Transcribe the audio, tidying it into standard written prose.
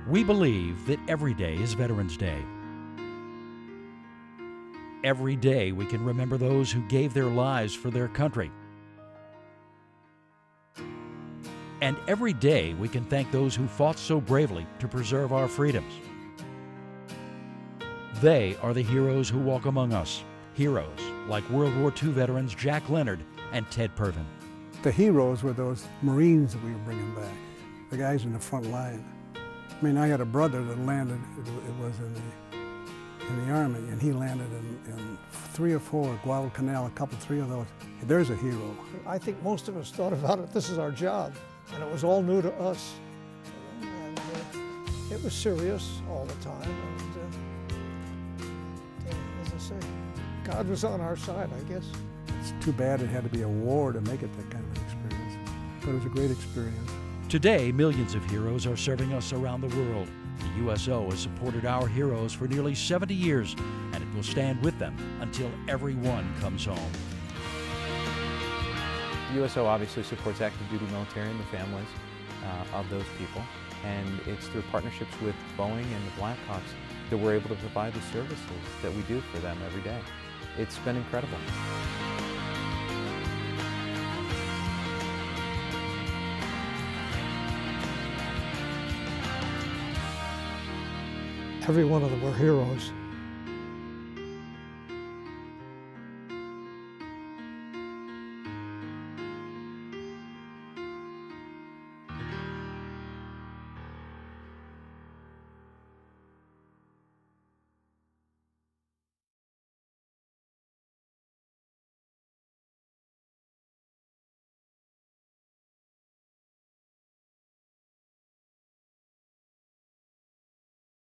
We believe that every day is Veterans Day. Every day we can remember those who gave their lives for their country. And every day we can thank those who fought so bravely to preserve our freedoms. They are the heroes who walk among us. Heroes like World War II veterans Jack Leonard and Ted Pervin. The heroes were those Marines that we were bringing back, the guys in the front line. I mean, I had a brother that landed, it was in the Army, and he landed in 3 or 4, Guadalcanal, three of those. There's a hero. I think most of us thought about it, this is our job, and it was all new to us. And it was serious all the time, and as I say, God was on our side, I guess. It's too bad it had to be a war to make it that kind of an experience, but it was a great experience. Today, millions of heroes are serving us around the world. The USO has supported our heroes for nearly 70 years, and it will stand with them until everyone comes home. The USO obviously supports active duty military and the families of those people, and it's through partnerships with Boeing and the Blackhawks that we're able to provide the services that we do for them every day. It's been incredible. Every one of them were heroes.